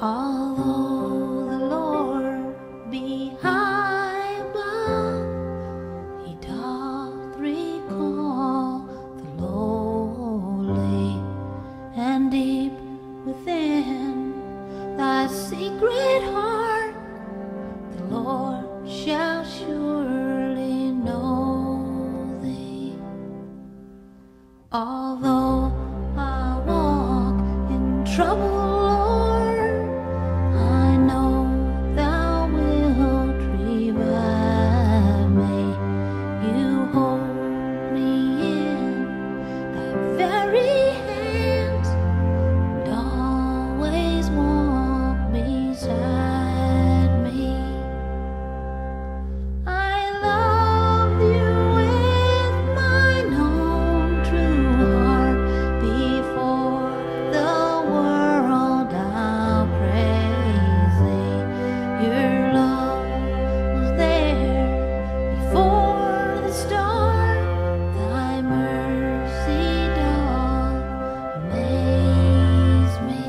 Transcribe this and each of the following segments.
Although the Lord be high above, he doth recall the lowly, and deep within thy secret heart the Lord shall surely know thee. Although I walk in trouble, Lord, I know thou wilt revive me. You hold me in thy very hands and always walk beside me. I love you with mine own true heart. Before the world I'll praise thee. Your love was there before the start. Thy mercy doth amaze me.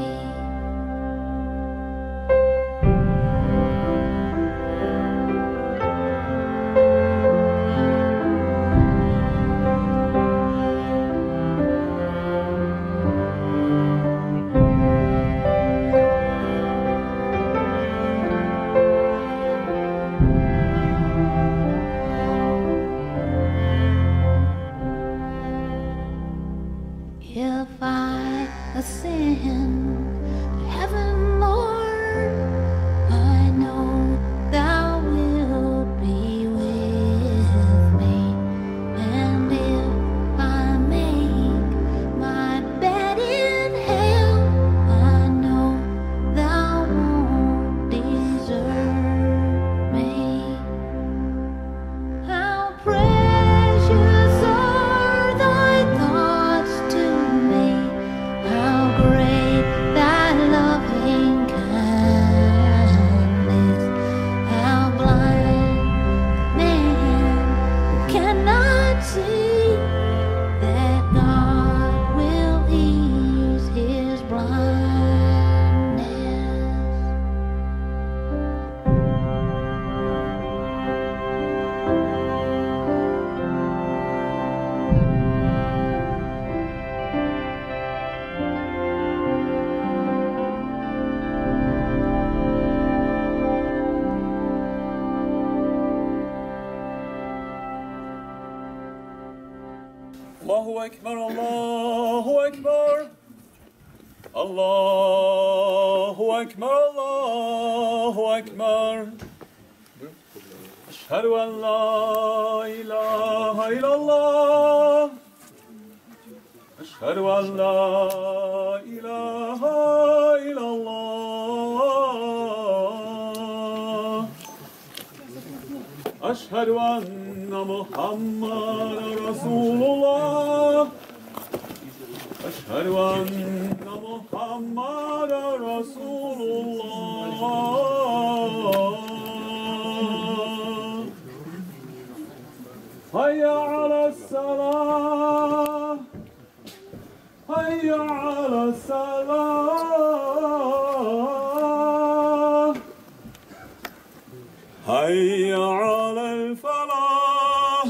If I ascend to heaven, Lord, I know thou wilt be with me. And if I make my bed in hell, I know thou won't desert me. How precious are thy thoughts to me, how great thy loving kindness, how blind the man who cannot see that God will ease his blindness. Allahu Ekber, Allahu Ekber. Allahu Ekber, Allahu Ekber. Ashhadu an la ilaha illallah. Ashhadu an la ilaha illallah. Ashhadu anna Muhammadan Rasulullah. Ashhadu anna Muhammadan Rasulullah. Hayya ala salah. Hayya ala salah. Hayya ala al-falah.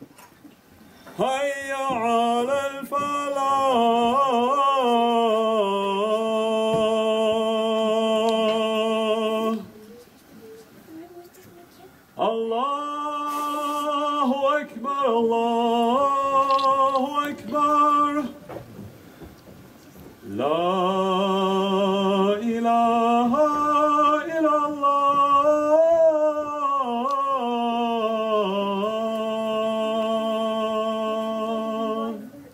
Hayya ala al-falah. Allahu Ekber, Allahu Ekber. La ilaha illallah.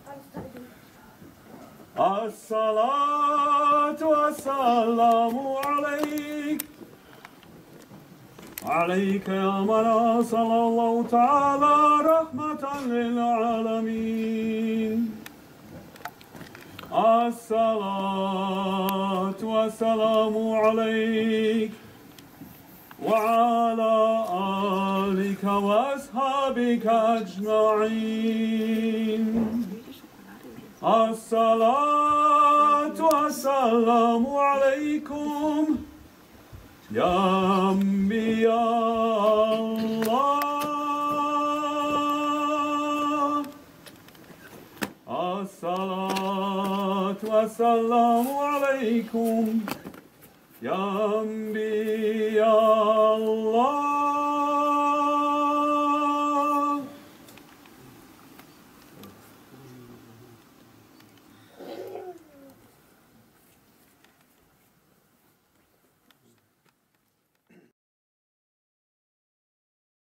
As-salatu was-salamu alayk. عليك يا من أرسل الله تعالى رحمة للعالمين. الصلاة والسلام عليك وعلى آلك وأصحابك أجمعين. الصلاة والسلام والسلام عليكم يا أنبياء الله الصلاة والسلام عليكم يا أنبياء الله